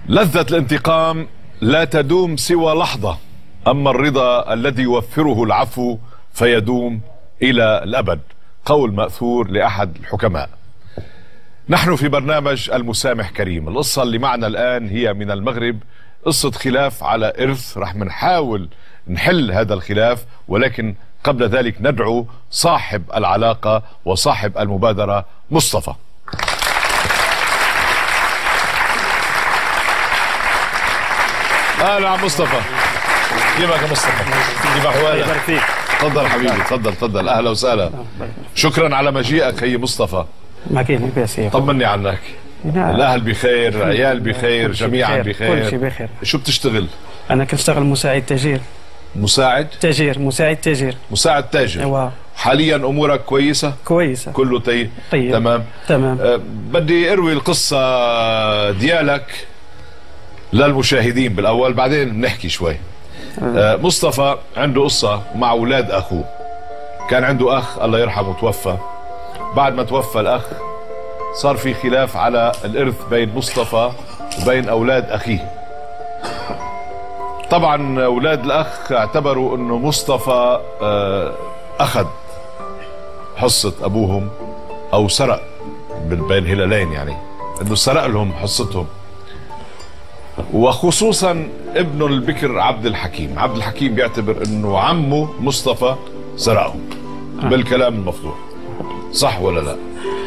لذة الانتقام لا تدوم سوى لحظة، أما الرضا الذي يوفره العفو فيدوم إلى الأبد. قول مأثور لأحد الحكماء. نحن في برنامج المسامح كريم. القصة اللي معنا الآن هي من المغرب، قصة خلاف على إرث. رح نحاول نحل هذا الخلاف، ولكن قبل ذلك ندعو صاحب العلاقة وصاحب المبادرة مصطفى. اهلا عم مصطفى، كيفك يا مصطفى؟ كيف احوالك؟ تفضل حبيبي، تفضل اهلا وسهلا. شكرا على مجيئك خي مصطفى. ما كاين لاباس. طمني عنك. الاهل بخير، العيال بخير، جميعا بخير؟ كل شيء بخير. شو بتشتغل؟ انا كنشتغل مساعد تاجير. مساعد تاجر. مساعد تاجر. ايوا. حاليا امورك كويسه؟ كويسه كله طيب. تمام. بدي اروي القصه ديالك للمشاهدين بالاول، بعدين بنحكي شوي. مصطفى عنده قصه مع اولاد اخوه. كان عنده اخ الله يرحمه توفى. بعد ما توفى الاخ صار في خلاف على الارث بين مصطفى وبين اولاد اخيه. طبعا اولاد الاخ اعتبروا انه مصطفى اخذ حصه ابوهم او سرق بين هلالين، يعني انه سرق لهم حصتهم، وخصوصا ابنه البكر عبد الحكيم بيعتبر انه عمه مصطفى سرقهم بالكلام المفضوح. صح ولا لا؟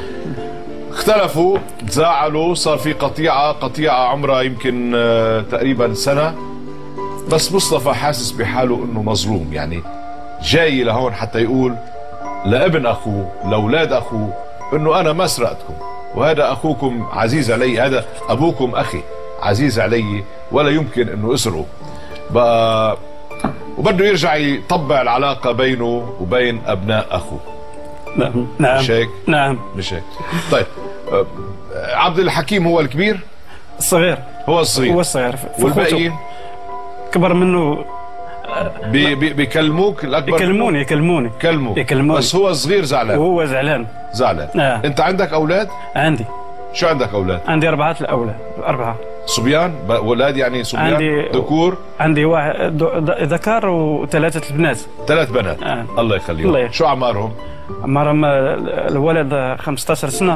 اختلفوا، تزاعلوا، صار في قطيعة عمرها يمكن تقريبا سنة. بس مصطفى حاسس بحاله انه مظلوم، يعني جاي لهون حتى يقول لابن اخوه لاولاد اخوه انه انا ما سرقتكم، وهذا اخوكم عزيز علي، هذا ابوكم اخي عزيز علي ولا يمكن انه اسرقه بقى، وبده يرجع يطبع العلاقه بينه وبين ابناء اخوه. نعم. مش هيك؟ نعم مش هيك. طيب عبد الحكيم هو الكبير؟ الصغير. هو الصغير. والباقيين كبر منه. بيكلموك الاكبر؟ يكلموني. بس هو الصغير زعلان. وهو زعلان. انت عندك اولاد؟ عندي. شو عندك اولاد؟ عندي 4 الاولاد. 4 صبيان؟ ولاد يعني صبيان؟ عندي ذكور؟ عندي واحد ذكر و3 البنات. 3 بنات. الله يخليهم. شو اعمارهم؟ عمرهم الولد 15 سنه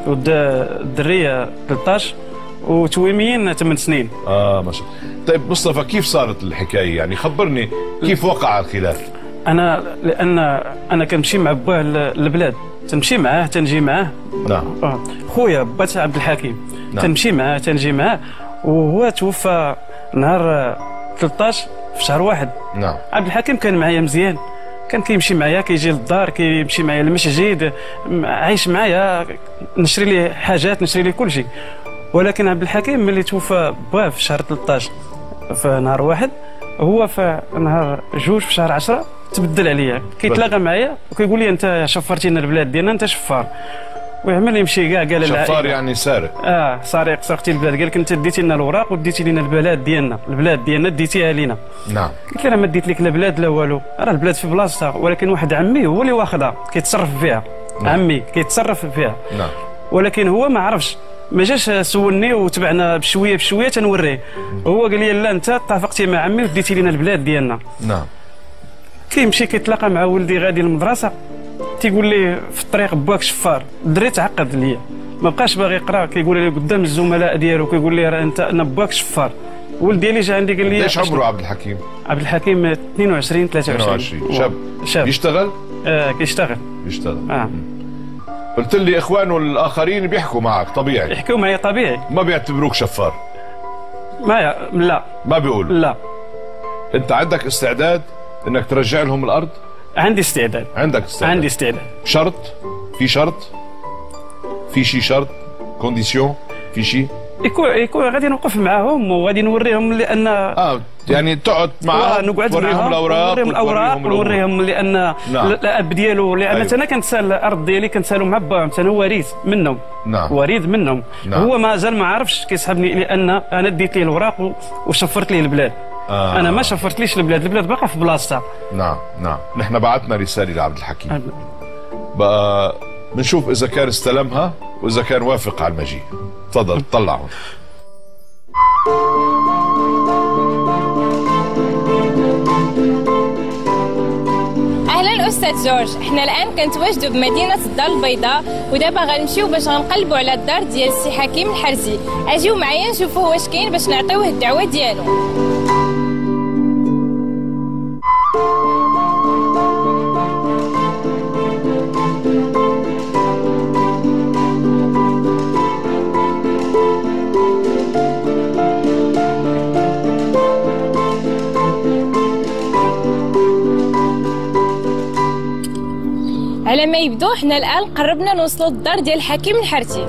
والدريه 13 وتويميين 8 سنين. ما شاء الله. طيب مصطفى، كيف صارت الحكايه؟ يعني خبرني كيف وقع الخلاف. لان انا كنمشي مع باه البلاد، تنمشي معاه تنجي معاه. نعم. خويا بات عبد الحكيم. نعم. تنمشي معاه تنجي معاه، وهو توفى نهار 13 في شهر 1. نعم. عبد الحكيم كان معايا مزيان، كان كيمشي معايا، كيجي للدار، كيمشي معايا للمسجد، عايش معايا، نشري ليه حاجات، نشري ليه كل شيء. ولكن عبد الحكيم ملي توفى باه في شهر 13 في نهار 1، هو في نهار 2 في شهر 10 تبدل عليا، كيتلاقى معايا وكيقول لي انت شفرتي لنا البلاد ديالنا، انت شفار. ويعمل يمشي كاع قال شفار يعني سارق. سارق، سرقتي البلاد. قال لك انت ديتي لنا الاوراق وديتي لنا البلاد ديالنا ديتيها لينا. نعم. قلت له انا ما ديت لك لا بلاد لا والو، راه البلاد في بلاصتها، ولكن واحد عمي هو اللي واخدها كيتصرف فيها. نعم. عمي كيتصرف فيها. نعم. ولكن هو ما عرفش، ما جاش سولني وتبعنا بشويه تنوريه. هو قال لي لا انت اتفقتي مع عمي وديتي لنا البلاد ديالنا. نعم. كيمشي كيتلاقى مع ولدي غادي للمدرسه، تيقول لي في الطريق باك شفار. الدري تعقد ليا، ما بقاش باغي يقرا، كيقول لي قدام الزملاء ديالو، كيقول لي راه انت انا باك شفار. ولد ديالي جا عندي قال لي ايش عمره عبد الحكيم؟ عبد الحكيم 22 23. شاب. يشتغل؟ كيشتغل. قلت لي اخوانه الاخرين بيحكوا معك طبيعي؟ يحكوا معي طبيعي. ما بيعتبروك شفار؟ لا ما بيقولوا؟ لا. انت عندك استعداد انك ترجع لهم الارض؟ عندي استعداد. عندك استعداد؟ عندي استعداد. شرط؟ في شي شرط؟ كونديسيون؟ في شي؟ يكون غادي نوقف معاهم وغادي نوريهم لان يعني تقعد معاهم نقعد توريهم الاوراق ونوريهم لان الاب ديالو، لان انا كنسال الارض ديالي كنسالو مع باهم، انا وريث منهم. نعم. وريث منهم. نعم. هو مازال ما عرفش كيسحبني لان انا ديت ليه الوراق وشفرت ليه البلاد. انا ما شفرتليش البلاد باقا في بلاصتها. نعم. نحن بعثنا رساله لعبد الحكيم بقى بنشوف اذا كان استلمها واذا كان وافق على المجيء. تفضل طلعوا. استاذ جورج. حنا الان كنتواجدوا بمدينه الدار البيضاء، ودابا غنمشيو باش غنقلبوا على الدار ديال السي حكيم الحرزي. اجيو معايا نشوفوا واش كاين باش نعطيوه الدعوه ديالو. على ما يبدو حنا الان قربنا نوصلوا للدار ديال الحكيم الحرزي.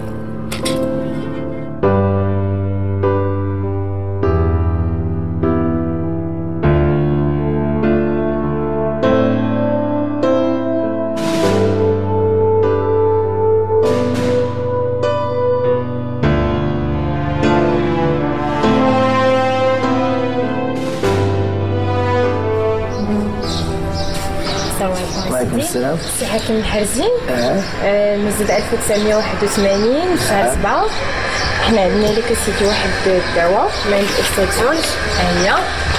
وعليكم السلام. السي حكيم الحرزي. المزيد 1981 شهر 7. حنا عندنا لك سيدي واحد الدعوه من الاستاذ جورج. هي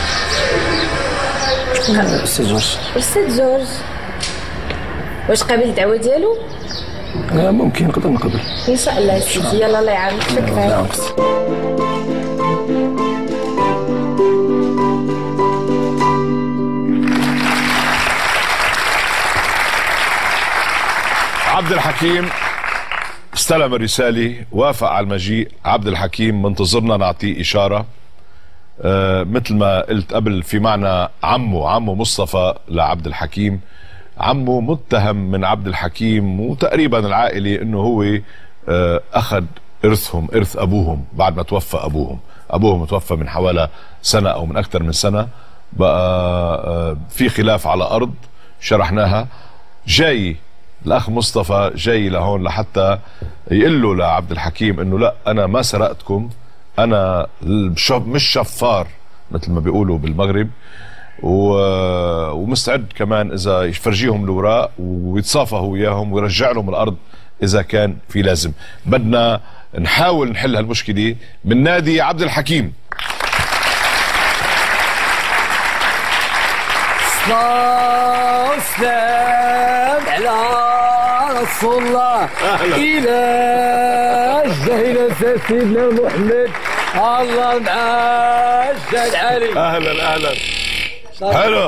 الاستاذ جورج. الاستاذ جورج واش قابل الدعوه ديالو؟ ممكن نقدر نقبل ان شاء الله سيدي. يلا الله يعاونك. شكرا. عبد الحكيم استلم الرسالة، وافق على المجيء. عبد الحكيم منتظرنا نعطيه إشارة. مثل ما قلت قبل، في معنى عمه مصطفى لعبد الحكيم. عمه متهم من عبد الحكيم وتقريبا العائلة انه هو اخذ ارث ابوهم بعد ما توفى ابوهم توفى من حوالي سنة او من اكثر من سنة. بقى في خلاف على ارض شرحناها. جاي الاخ مصطفى جاي لهون لحتى يقول له لعبد الحكيم انه لا، انا ما سرقتكم، انا مش شفار مثل ما بيقولوا بالمغرب، ومستعد كمان اذا يفرجيهم الاوراق ويتصافحوا وياهم ويرجع لهم الارض اذا كان في لازم. بدنا نحاول نحل هالمشكله من نادي عبد الحكيم. سلام على رسول الله. إلى الجهل سيدنا محمد. الله مع الجد علي. اهلا حلو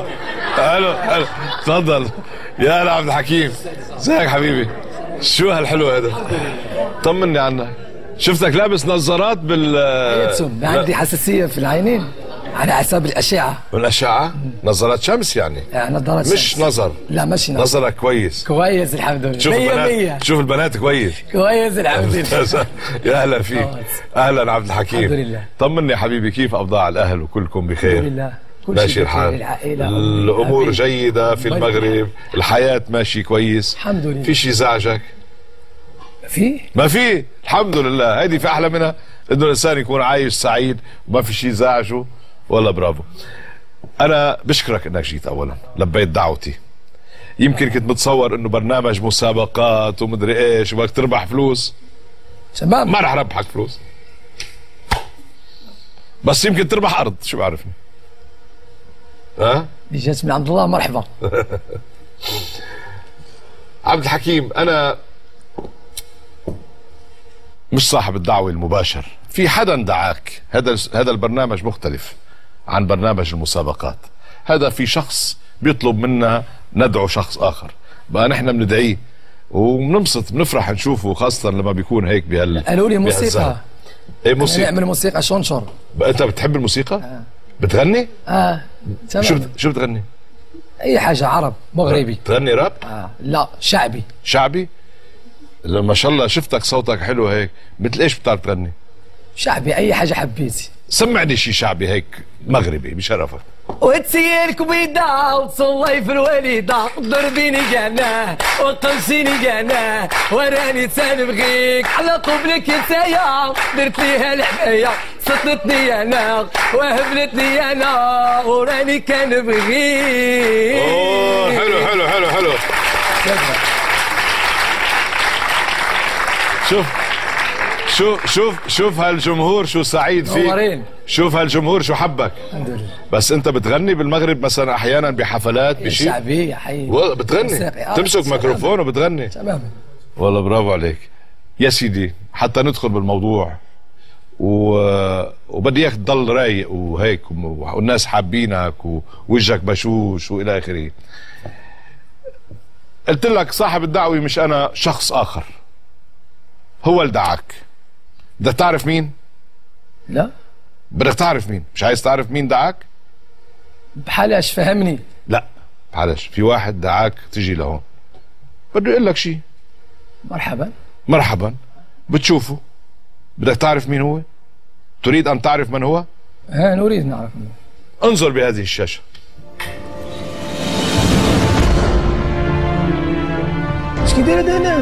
تفضل يا عبد الحكيم. ازيك حبيبي؟ شو هالحلو هذا؟ طمني عنك. شفتك لابس نظارات عندي حساسيه في العينين على حساب الاشعه. والاشعه؟ نظارات شمس يعني؟ نظارات مش شمس. نظر. لا مش نظر. نظرك كويس الحمد لله. شوف البنات، شوف البنات كويس الحمد لله. يا اهلا فيك. اهلا عبد الحكيم. الحمد لله. طمني يا حبيبي، كيف اوضاع الاهل وكلكم بخير؟ الحمد لله. ماشي الحال، الامور جيده في المغرب، الحياه ماشي كويس الحمد لله. في شيء زعجك؟ ما في الحمد لله. هيدي في احلى منها، انه الانسان يكون عايش سعيد وما في شيء زعجه. والله برافو. انا بشكرك انك جيت، اولا لبيت دعوتي. يمكن كنت متصور انه برنامج مسابقات ومدري ايش وبدك تربح فلوس. تمام، ما رح ربحك فلوس، بس يمكن تربح ارض، شو بعرفني. جات من عند الله. مرحبا. عبد الحكيم، انا مش صاحب الدعوة المباشر، في حدا دعاك. هذا البرنامج مختلف عن برنامج المسابقات. هذا في شخص بيطلب منا ندعو شخص اخر، بقى نحن بندعيه وبننبسط بنفرح نشوفه، خاصة لما بيكون هيك قالوا لي موسيقى. ايه موسيقى؟ نعمل موسيقى شونشر. بقى انت بتحب الموسيقى؟ بتغني؟ تمام. شو بتغني؟ اي حاجة، عرب مغربي. بتغني راب؟ لا، شعبي. ما شاء الله شفتك صوتك حلو هيك. مثل ايش بتعرف تغني؟ شعبي، اي حاجة حبيتي. سمعني شي شعبي هيك مغربي بشرفك. وتسيرك بيضاء وتصلي في الوليدة، ضربيني قانا وقمشيني قانا، وراني تنبغيك على قبلك نتايا، درت ليها الحباية سطلتني انا وهبلتني انا، وراني كنبغيك. اوه حلو. شوف هالجمهور شو سعيد فيك. نورين. شوف هالجمهور شو حبك. الحمد لله. بس انت بتغني بالمغرب مثلا احيانا بحفلات بشيء شعبي يا حي. بتغني تمسك ميكروفون وبتغني. تماما. والله برافو عليك يا سيدي. حتى ندخل بالموضوع وبدي اياك تضل رايق وهيك والناس حابينك ووجهك بشوش والى اخره. قلت لك صاحب الدعوه مش انا، شخص اخر هو اللي دعاك. بدك تعرف مين؟ لا بدك تعرف مين؟ مش عايز تعرف مين دعاك؟ بحالش فهمني. لا بحالش، في واحد دعاك تجي لهون بده يقول لك شيء. مرحبا. مرحبا. بتشوفه. بدك تعرف مين هو؟ تريد ان تعرف من هو؟ نريد نعرف منه. انظر بهذه الشاشه. ايش كي داير انا؟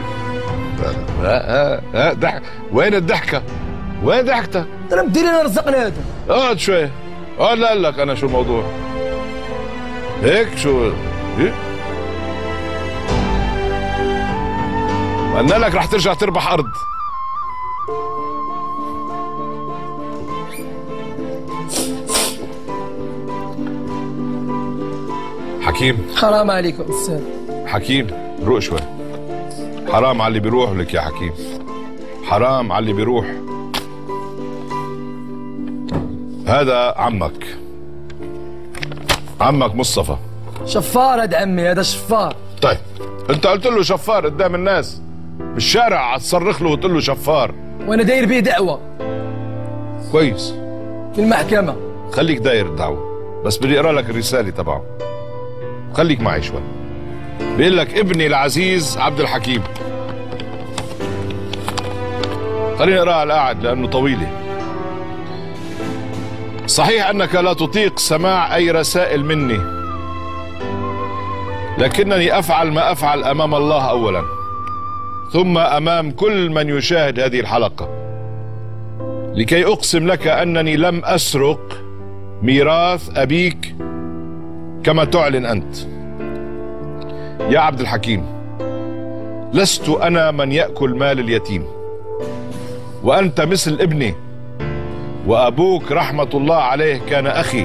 ضحك. وين الضحكه؟ وين ضحكتك؟ ترى بدير انا رزقنا هذا. اقعد شوي. اقعد لا لك انا شو الموضوع. هيك شو إيه؟ قلنا لك رح ترجع تربح ارض. حكيم حرام عليكم استاذ. حكيم روق شوي. حرام على اللي بيروح لك يا حكيم، حرام على اللي بيروح. هذا عمك مصطفى. شفار هذا عمي، هذا شفار. طيب انت قلت له شفار قدام الناس بالشارع، تصرخ له وتقول له شفار. وانا داير بيه دعوه. كويس. في المحكمه. خليك داير الدعوه، بس بدي اقرا لك الرساله تبعه. خليك معي شوي. بيقول لك ابني العزيز عبد الحكيم. خليني اقراها على القاعد لانه طويله. صحيح انك لا تطيق سماع اي رسائل مني، لكنني افعل ما افعل امام الله اولا، ثم امام كل من يشاهد هذه الحلقه، لكي اقسم لك انني لم اسرق ميراث ابيك كما تعلن انت. يا عبد الحكيم، لست انا من ياكل مال اليتيم، وانت مثل ابني، وابوك رحمه الله عليه كان اخي.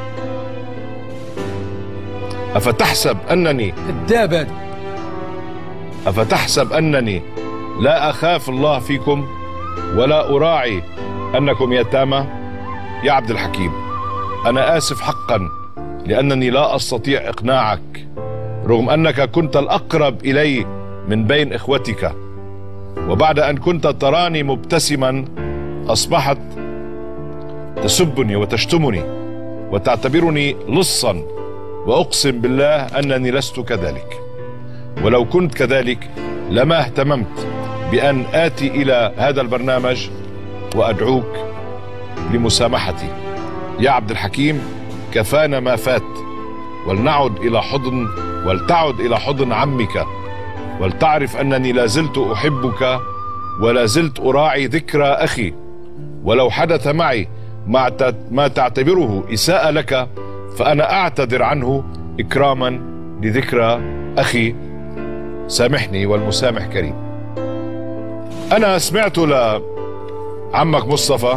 افتحسب انني كذاب. افتحسب انني لا اخاف الله فيكم ولا اراعي انكم يتامى؟ يا عبد الحكيم، انا اسف حقا لانني لا استطيع اقناعك، رغم انك كنت الاقرب الي من بين اخوتك، وبعد ان كنت تراني مبتسما اصبحت تسبني وتشتمني وتعتبرني لصا، واقسم بالله انني لست كذلك، ولو كنت كذلك لما اهتممت بان اتي الى هذا البرنامج وادعوك لمسامحتي. يا عبد الحكيم، كفانا ما فات، ولتعد الى حضن عمك، ولتعرف انني لا زلت احبك ولا زلت اراعي ذكرى اخي، ولو حدث معي ما تعتبره اساءة لك فانا اعتذر عنه اكراما لذكرى اخي. سامحني والمسامح كريم. انا سمعت لعمك مصطفى،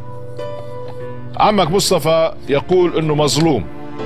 عمك مصطفى يقول انه مظلوم،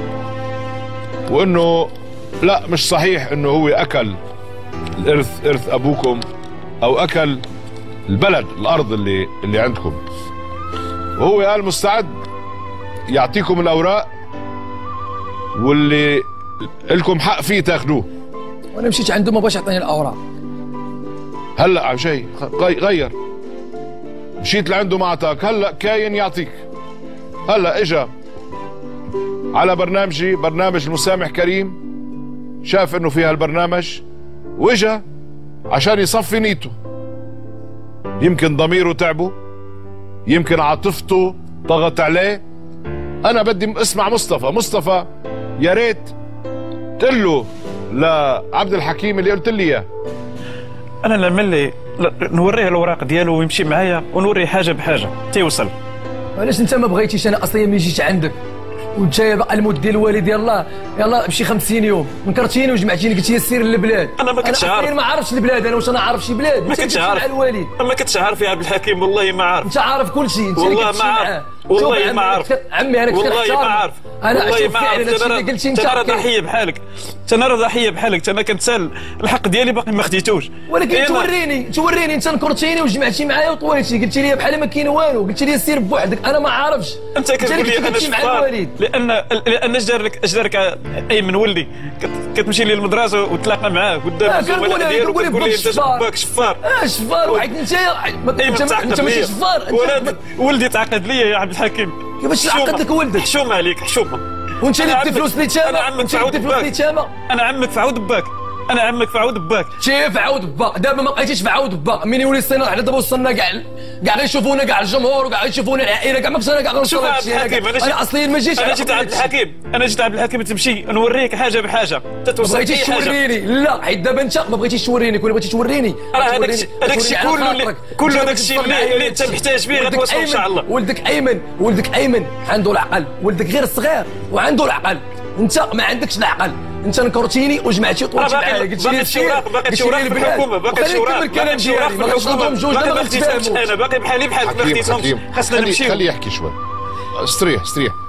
وانه لا مش صحيح انه هو اكل ارث ابوكم او اكل البلد الارض اللي عندكم، وهو قال مستعد يعطيكم الاوراق واللي لكم حق فيه تاخذوه. وانا مشيت عنده ما بغاش يعطيني الاوراق. هلا على شيء غير، مشيت لعنده ما اعطاك، هلا كاين يعطيك. هلا اجا على برنامجي، برنامج المسامح كريم، شاف انه في هالبرنامج واجا عشان يصفي نيته. يمكن ضميره تعبه، يمكن عاطفته ضغط عليه. انا بدي اسمع مصطفى يا ريت تقول له لعبد الحكيم اللي قلت لي اياه. انا نعمل نوريه الاوراق ديالو ويمشي معايا ونوريه حاجه بحاجه تيوصل. علاش انت ما بغيتيش انا اصلا ملي جيت عندك؟ وانت باقي المود ديال الوالد يلاه مشي 50 يوم نكرتيني وجمعتيني قلتي لي سير للبلاد. انا ما كنتش عارف، انا ما عرفتش البلاد، انا واش انا عارف شي بلاد؟ ما كنتش عارف الوالد، ما كنتش عارف يا عبد الحكيم، والله ما عارف. انت عارف كل شيء، انت والله ما عارف، والله ما عارف عمي. انا كنت والله ما عارف، انا والله ما عارف. اللي قلتي انت انا ضحيه بحالك، انا ضحيه بحالك، انا كنتسال الحق ديالي باقي ما خديتوش. ولكن توريني انت نكرتيني وجمعتي معايا وطويتي، قلتي لي بحال ما كاين والو، قلتي لي سير بوحدك. انا ما عارفش، انت كتقول لي انا شفار لان اجدارك ايمن ولدي كتمشي لي للمدرسه وتلاقى معاه قدام الزملاء ديالو وكتقول لي انت باك شفار. شفار واحد انت ماشي شفار. ولدي تعقد لي يا عبد الحكيم. كيفاش تعقد لك ولدك؟ حشومه عليك، حشومه. وانت اللي دي فلوس ليتامى. انا عمك في عود باك، انا عمك في عود باك، انا عمك في عود باك. كيف عود با؟ دابا ما بقيتيش في عود با، من يولي الصينه حنا دابا وصلنا كاع غيشوفونا، كاع الجمهور وكاع غيشوفونا العائله، كاع ما بقيتش كاع شوف عبد الحكيم، انا اصليا ما جيتش. انا جيت عبد الحكيم تمشي نوريك حاجه بحاجه تتوصل. ما بغيتيش توريني، لا حيت دابا انت ما بغيتيش توريني، كون بغيتي توريني راه هذاك الشيء كله داك الشيء اللي انت محتاج فيه غتوصل ان شاء الله. ولدك ايمن عنده العقل، ولدك غير صغير وعنده العقل، انت ما عندكش العقل. انت نكرتيني وجمعتي وطولتي معايا، قلت لي باقي شي وراق في الحكومه، باقي شي وراق في الحكومه، ما اختيتهمش انا، باقي بحالي بحالك ما اختيتهمش. خاصنا نمشيو. خليه يحكي شوي، استريح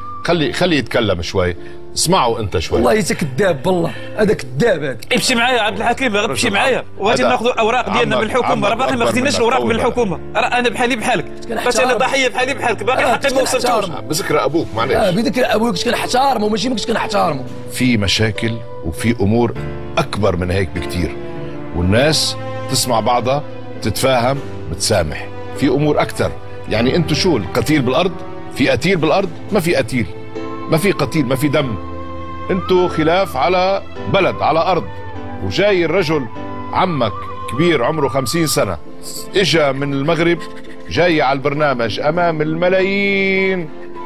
خليه يتكلم شوي، اسمعوا انت شوي. والله انت كذاب، والله هذا كذاب هذا. امشي معايا يا عبد الحكيم، امشي معايا وغادي ناخذوا الاوراق ديالنا من الحكومه. راه باقي ما خديناش الاوراق من الحكومه، راه انا بحالي بحالك، باش انا ضحيه بحالي بحالك، باقي حتى ما وصلتوش. بذكر ابوك معليش، بذكر ابوك كنت كنحتارمه، ماشي ما كنتش كنحتارمه. في مشاكل وفي امور اكبر من هيك بكتير، والناس تسمع بعضها، تتفاهم، بتسامح. في امور اكثر، يعني انتوا شو القتيل بالارض؟ في قتيل بالارض؟ ما في قتيل، ما في قتيل، ما في دم. انتوا خلاف على بلد، على ارض، وجاي الرجل عمك كبير عمره 50 سنة اجا من المغرب جاي على البرنامج امام الملايين،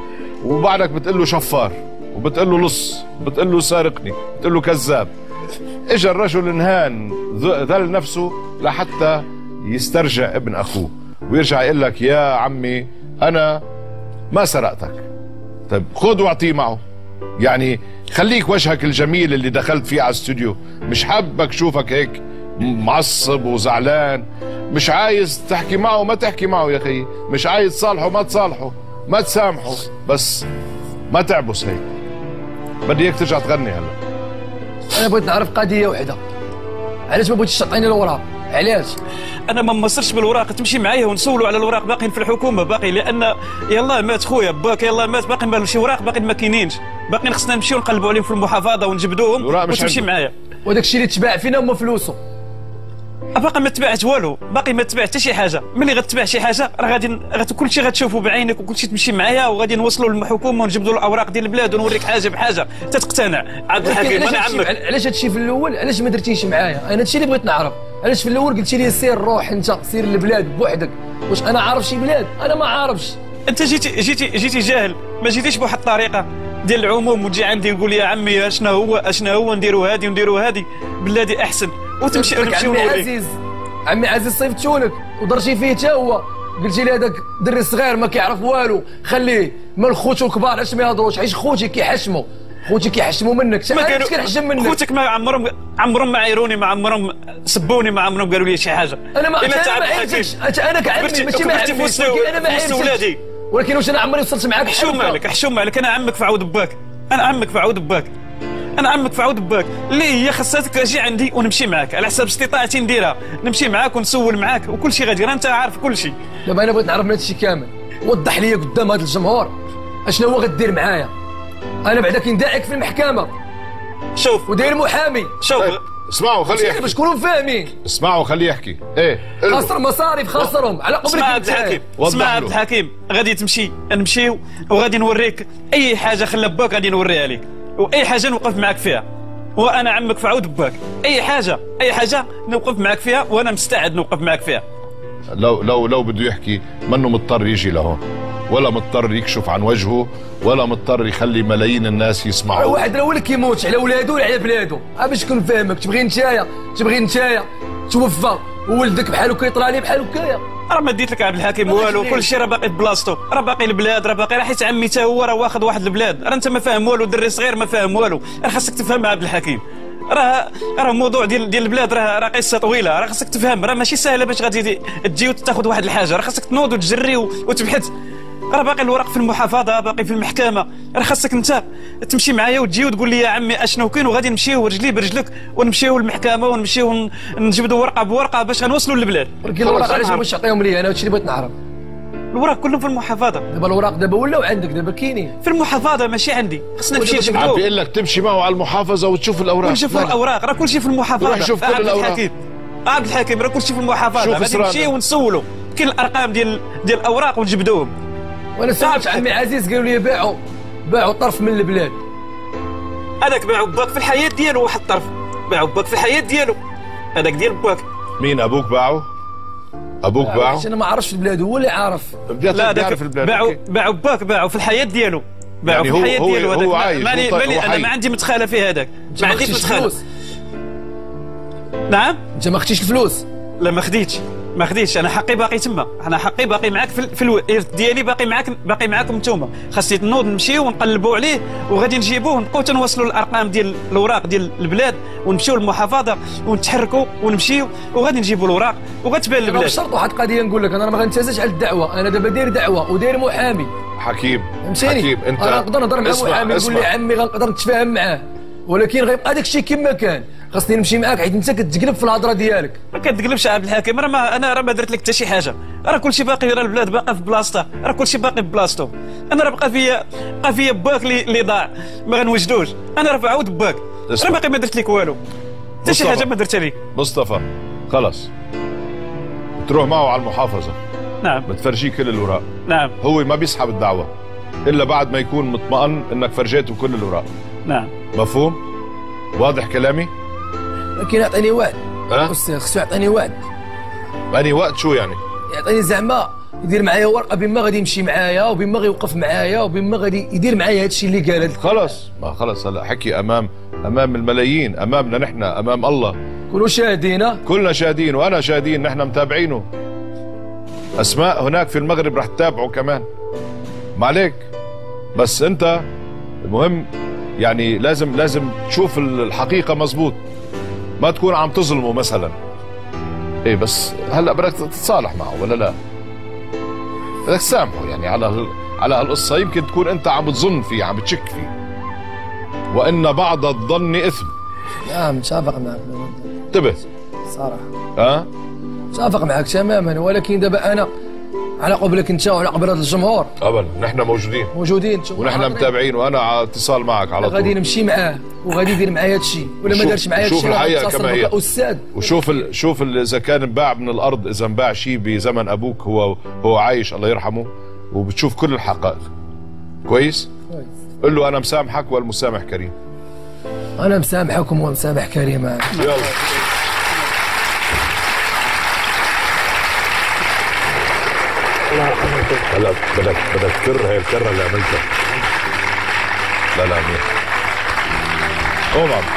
وبعدك بتقول له شفار، وبتقول له لص، بتقول له سارقني، بتقول له كذاب. اجا الرجل انهان، ذل نفسه لحتى يسترجع ابن اخوه ويرجع يقول لك يا عمي انا ما سرقتك. طيب خذ واعطيه معه، يعني خليك وجهك الجميل اللي دخلت فيه على الاستوديو، مش حابك شوفك هيك معصب وزعلان، مش عايز تحكي معه ما تحكي معه يا اخي، مش عايز تصالحه ما تصالحه، ما تسامحه، بس ما تعبس هيك. بدي اياك ترجع تغني هلا. انا بغيت نعرف قضيه وحده، علاش ما بغيتش تعطيني الاوراق؟ علاش؟ انا ما مصرش بالوراق، تمشي معايا ونسولوا على الوراق باقيين في الحكومه، باقي لان يلاه مات خويا باك، يلاه مات، باقي شي وراق باقي ما كاينينش، باقي خصنا نمشيو نقلبوا عليهم في المحافظه ونجبدوهم وتمشي معايا. وداك الشيء اللي تباع فينا هما فلوسه. باقي ما تباعت والو، باقي ما تباع حتى شي حاجه. ملي غتباع شي حاجه راه غادي كلشي غتشوفوا بعينك، وكلشي تمشي معايا وغادي نوصلوا للحكومه ونجبدوا الاوراق ديال البلاد ونوريك حاجه بحاجه تتقتنع. عبد الحكيم انا عمك. علاش هادشي في الاول علاش ما درتيش معايا؟ انا هادشي اللي بغيت نعرف، علاش في الاول قلتي لي سير روح انت سير للبلاد بوحدك؟ واش انا عارف شي بلاد؟ انا ما عارفش. انت جيتي جاهل، ما جيتيش بواحد الطريقه ديال العموم وتجي عندي تقول يا عمي اشنا هو نديروا هادي ونديروا هادي، بلادي احسن، وتمشي نمشيو نوريك. عمي عزيز صيفطتو لك ودرتي فيه حتى هو، قلتي لي هذاك دري صغير ما كيعرف والو، خليه مال خوتو الكبار علاش ما يهضروش، علاش خوتي كيحشموا، خوتي كيحشموا منك، ما كانش كنحشم منك. خوتك ما عمرهم ما عايروني، ما عمرهم سبوني، ما عمرهم قالوا لي شي حاجه. انا ما عرفتش، انا كعمي ماشي ما عرفتش، انا ما عرفتش، ولكن واش انا عمري وصلت معاك؟ حشوم عليك، انا عمك في عود باك، انا عمك في عود باك، انا عمك في عود باك، اللي هي خاصك تجي عندي ونمشي معاك على حساب استطاعتي نديرها، نمشي معاك ونسول معاك وكل شيء غادي، انت عارف كل شيء. دابا انا بغيت نعرف من هذا الشيء كامل، وضح لي قدام هذا الجمهور اشنو هو غدير معايا. انا بعدا كنداعك في المحكمه، شوف وداير محامي، شوف اسمعوا خليه يحكي باش تكونوا فاهمين. اسمعوا خليه يحكي. ايه خسر مصاريف خسرهم على قبرك. اسمع عبد الحكيم، اسمع عبد الحكيم، غادي تمشي نمشيو وغادي نوريك اي حاجه خلى باك غادي نوريها لك، واي حاجه نوقف معاك فيها، وانا عمك في عود باك، اي حاجه نوقف معاك فيها، وانا مستعد نوقف معاك فيها. لو بده يحكي منه مضطر يجي لهون، ولا مضطر يكشف عن وجهه، ولا مضطر يخلي ملايين الناس يسمعوا. واحد الاول كيموت على ولادو ولا على بلادو، باش نكون فاهمك، تبغي نتايا توفى وولدك بحال هكا يطلع لي بحال هكايا، راه ما ديت لك عبد الحكيم والو، كل شيء راه باقي بلاصتو، راه باقي البلاد، راه باقي، راه حيت عمي حتى هو راه واخد واحد البلاد، راه انت ما فاهم والو، دري صغير ما فاهم والو، راه خاصك تفهم عبد الحكيم. راه موضوع ديال البلاد راه قصه طويله، راه خاصك تفهم، راه ماشي سهله باش غادي تجي وتاخذ واحد الحاجه، راه خاصك تنوض وتجري وتبحث. راه باقي الورق في المحافظه، باقي في المحكمه، راه خاصك انت تمشي معايا وتجي وتقول لي يا عمي اشنو كاين، وغادي نمشيو رجلي برجلك ونمشيو للمحكمه ونمشيو نجبدوا ورقه بورقه باش غنوصلوا للبلاد. ولكن الوراق علاش ما تعطيهم لي انا؟ هادشي اللي بغيت نعرف. الوراق كلهم في المحافظه. دابا الوراق دابا ولاو عندك، دابا كاينين في المحافظه ماشي عندي، خصنا نمشي نجبدوه. عم بيقول لك تمشي معه على المحافظه وتشوف الاوراق، ونشوفوا الاوراق، راه كل شيء في المحافظه. روح شوف كل الاوراق. عبد الحكيم راه كل شيء في المحافظه، غادي نمشيو ونسولوا، كاين الارقام ديال الاوراق ونجبدوهم. وانا سمعت عمي عزيز قالوا لي باعوا طرف من البلاد. هذاك باعوا باك في الحياه ديالو، واحد الطرف باعوا باك في الحياه ديالو، هذاك ديال باك. مين ابوك باعه؟ ابوك باعه؟ انا ما عرفتش البلاد، هو اللي عارف. لا هذاك باعوا باك، باعوا في الحياه ديالو، باعوا يعني في الحياه ديالو. هذاك هو عايش، انا ما عندي مدخله في هذاك، ما عنديش مدخله. نعم انت ما خديتش الفلوس؟ لا ما خديتش، انا حقي باقي تما، انا حقي باقي معاك في الارث ديالي، باقي معاكم نتوما. خاصني نوض نمشيو ونقلبوا عليه وغادي نجيبوه ونبقاو تنوصلوا الارقام ديال الاوراق ديال البلاد ونمشيو للمحافظه ونتحركوا ونمشيو وغادي نجيبوا الاوراق وغتبان البلاد. بشرط واحد القضيه نقول لك، انا ما غنتهزش على الدعوه، انا دابا داير دعوه وداير محامي. حكيم انت انا نقدر نهضر مع محامي نقول لي عمي غنقدر نتفاهم معاه، ولكن غيبقى داك الشيء كما كان. خاصني نمشي معاك حيت انت كتقلب في الهضره ديالك. ما كتقلبش عبد الحكيم، انا ما درت لك حتى شي حاجه، راه كلشي باقي، راه البلاد باقا في بلاصتها، راه كلشي باقي في بلاصتو. انا راه بقى فيا باك اللي ضاع ما غنوجدوش، انا راه عاود باك، راه باقي ما درت لك والو، حتى شي حاجه ما درتها لك. مصطفى خلص تروح معه على المحافظه. نعم. بتفرجيه كل الاوراق. نعم. هو ما بيسحب الدعوه الا بعد ما يكون مطمئن انك فرجيته كل الاوراق. نعم. مفهوم؟ واضح كلامي؟ لكن يعطيني وعد. استاذ خصو يعطيني وعد. اني وقت شو يعني؟ يعطيني زعما يدير معايا ورقه بما غادي يمشي معايا وبما غيوقف معايا وبما غادي يدير معايا هذا الشيء اللي قال. خلاص ما خلاص هلا حكي امام الملايين، امامنا نحن، امام الله. كلوا شاهدين. كلنا شاهدين وانا شاهدين، نحن متابعينه. اسماء هناك في المغرب رح تتابعه كمان. ما عليك، بس انت المهم يعني لازم تشوف الحقيقه مزبوط، ما تكون عم تظلمه مثلا. ايه بس هلا بدك تتصالح معه ولا لا؟ بدك تسامحه يعني على هالقصه، يمكن تكون انت عم بتظن فيه، عم بتشك فيه، وان بعض الظن اثم. نعم متفق معك. انتبه صراحه. متفق معك تماما، ولكن دابا انا على قبلك انت وعلى قبل هذا الجمهور. ابدا نحن موجودين ونحن متابعين، وانا على اتصال معك على طول. غادي نمشي معاه وغادي يدير معايا هذا الشيء، ولا ما دارش معايا هذا الشيء شوف الحقيقه كما هي استاذ. وشوف اذا كان انباع من الارض، اذا انباع شيء بزمن ابوك هو عايش الله يرحمه، وبتشوف كل الحقائق. كويس؟ قل له انا مسامحك والمسامح كريم. انا مسامحكم ومسامح كريم. يلا هلا بدك تكر هي الكره اللي عملتها. لا منيح. قوم عم.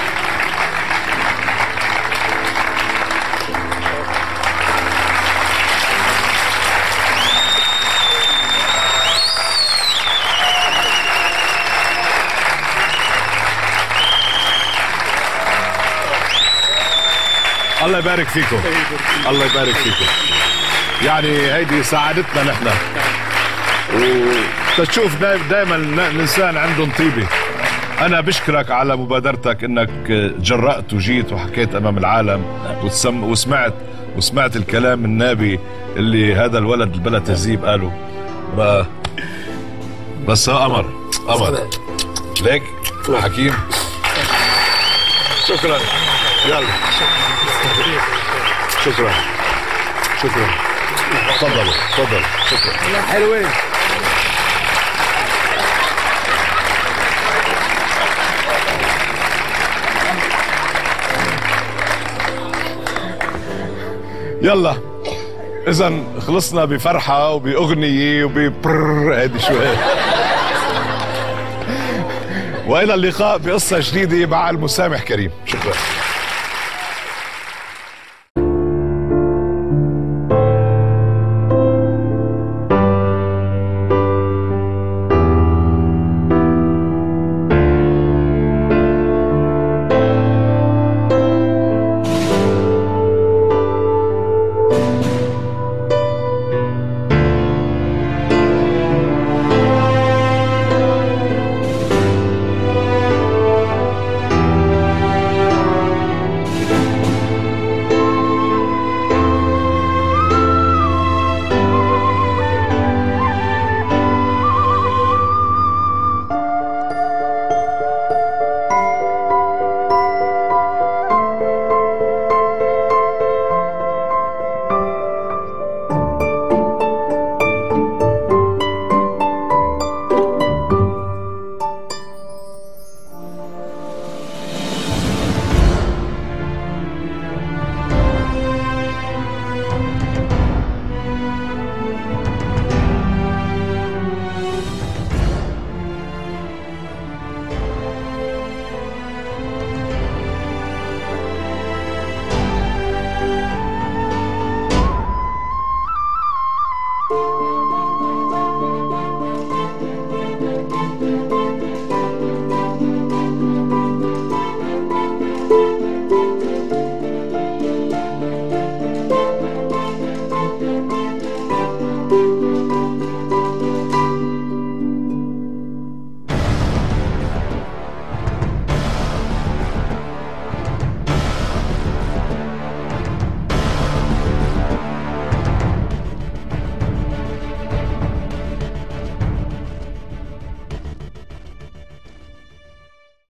الله يبارك فيكم، الله يبارك فيكم. يعني هيدي سعادتنا نحن، وتشوف دائما الانسان عندهم طيبه. انا بشكرك على مبادرتك انك جرأت وجيت وحكيت امام العالم وسمعت الكلام النابي اللي هذا الولد البلا تهذيب قاله. بس قمر ليك حكيم. شكرا. يلا شكرا. تفضل شكرا. والله حلوين. يلا اذا خلصنا بفرحه وباغنيه وببرر هيدي شوي. والى اللقاء بقصه جديده مع المسامح كريم. شكرا.